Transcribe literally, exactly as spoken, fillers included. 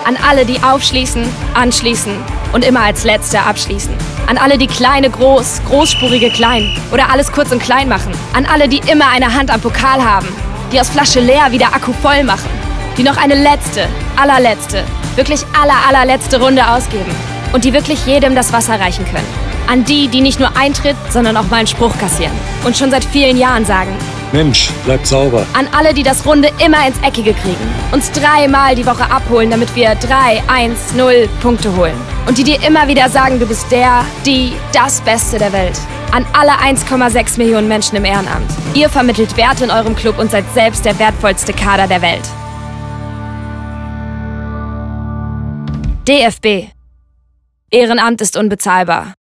An alle, die aufschließen, anschließen und immer als Letzte abschließen. An alle, die kleine groß, großspurige klein oder alles kurz und klein machen. An alle, die immer eine Hand am Pokal haben. Die aus Flasche leer wieder Akku voll machen. Die noch eine letzte, allerletzte, wirklich aller, allerletzte Runde ausgeben. Und die wirklich jedem das Wasser reichen können. An die, die nicht nur Eintritt, sondern auch mal einen Spruch kassieren. Und schon seit vielen Jahren sagen: Mensch, bleib sauber. An alle, die das Runde immer ins Eckige kriegen. Uns dreimal die Woche abholen, damit wir drei, eins, null Punkte holen. Und die dir immer wieder sagen, du bist der, die, das Beste der Welt. An alle eins Komma sechs Millionen Menschen im Ehrenamt. Ihr vermittelt Werte in eurem Club und seid selbst der wertvollste Kader der Welt. D F B. Ehrenamt ist unbezahlbar.